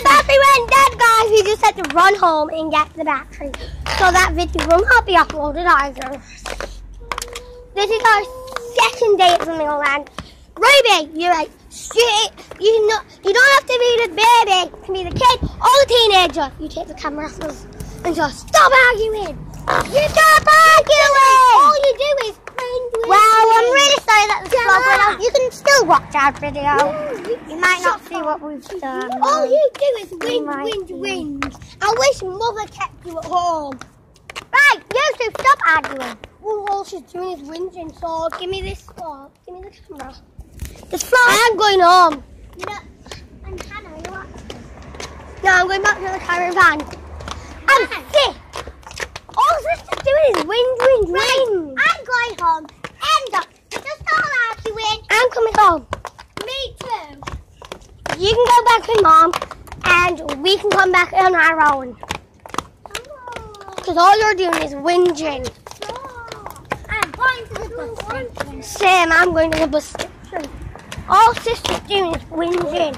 battery went dead, guys. We just had to run home and get the battery. So that video will not be uploaded either. This is our second day at Flamingo Land. Ruby, you're like, you don't have to be the baby. You can be the kid or the teenager. You take the camera off us and just stop arguing. You stop arguing. All you do is well, I'm really sorry that the vlog went out. You can still watch our video. You might not see what we've done. All you do is win. I wish Mother kept you at home. Right, you two, stop arguing. Well, all she's doing is whinging, so give me this floor. Give me the camera. This floor. I'm going home. And Hannah, you what? No, I'm going back to the caravan. I'm sick. All sister's doing is win. I'm going home. End up. Just all arguing. I'm coming home. Me too. You can go back with Mom, and we can come back on our own. Because all you're doing is whinging. I'm going to the bus station. Same, I'm going to the bus station. All sister's doing is whinging.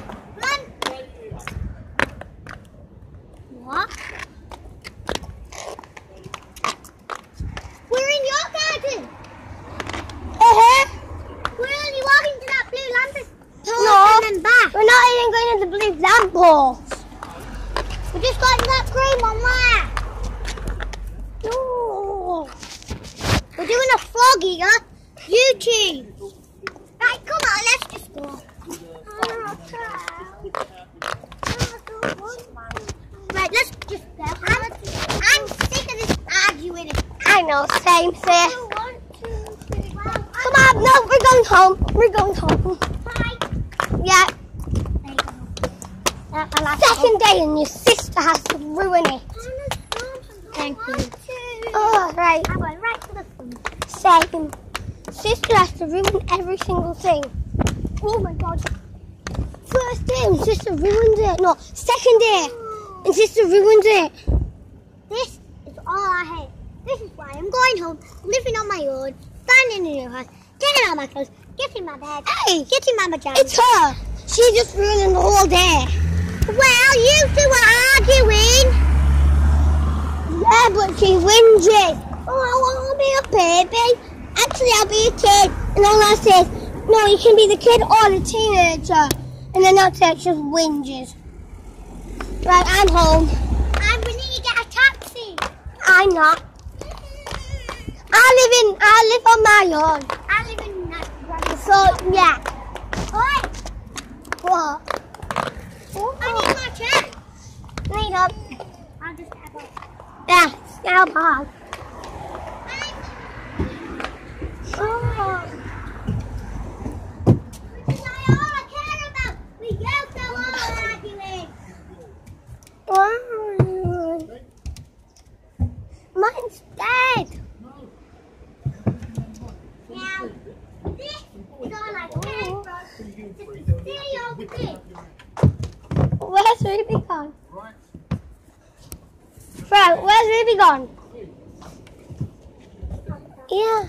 What? We're in your garden. We're only walking to that blue lamppost and then back. We're not even going to the blue lamppost. We're just going to that green one there. No. We're doing a vlog here. YouTube. Right, come on, let's just go. Right, let's just go. I'm sick of this arguing. I know, same. Come on, no, we're going home. Bye. Yeah. Second day and your sister has to ruin it. Thank you. Oh, right. I'm going right to the front. Same. Sister has to ruin every single thing. Oh my God. First day and sister ruins it. No, second day and sister ruins it. This is all I hate. This is why I'm going home, living on my own, standing in your house, getting all my clothes, getting my bag, getting my pajamas. It's her. She's just ruining the whole day. Well, you two are arguing. Yeah, but she's whinging. Oh, I want to be a baby. Actually, I'll be a kid. And all I say is, no, you can be the kid or the teenager. And then that's it, just whinges. Right, I'm home. And we need to get a taxi. I'm not. I live on my own. I live in that. So, yeah. What? I need my chair. Need up. I'll just have it. Yeah, now pause. Oh. This is all I care about. We go so all arguing. Mine's dead. Now, this is all I care about. Where's Ruby gone? Fred, where's Ruby gone? Yeah.